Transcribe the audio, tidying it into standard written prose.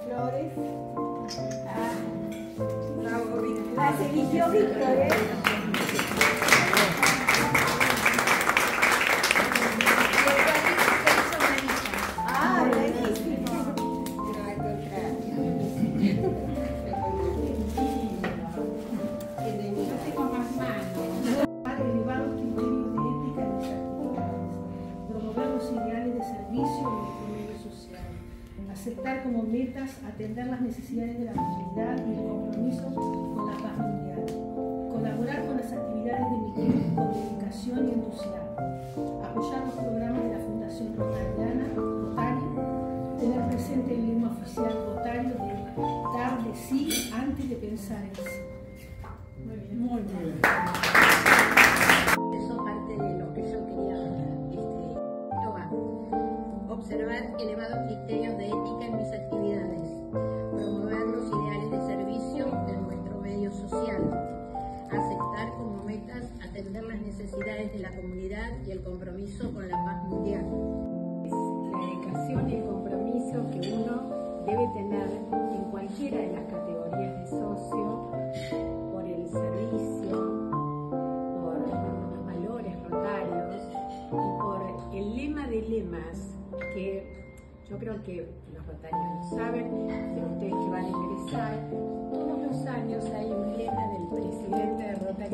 flores. Las eligió Víctor, ¿eh? Ah, buenísimo. Elevados criterios de ética en las actividades, promover los ideales de servicio en nuestro medio social, aceptar como metas atender las necesidades de la comunidad y el compromiso con la paz mundial, colaborar con las actividades de mi con dedicación y entusiasmo, apoyar los programas de la Fundación Rotariana, tener presente el lema oficial rotario de dar de sí antes de pensar en sí. Muy bien. Muy bien. Eso parte de lo que yo quería observar elevados criterios de ética en mis actividades, promover los ideales de servicio en nuestro medio social, aceptar como metas atender las necesidades de la comunidad y el compromiso con la paz mundial. La dedicación y el compromiso que uno debe tener en cualquiera de las categorías de socio por el servicio, por los valores rotarios y por el lema de lemas que yo creo que los rotarios lo saben, pero ustedes que van a ingresar, todos los años hay un lema del presidente de Rotary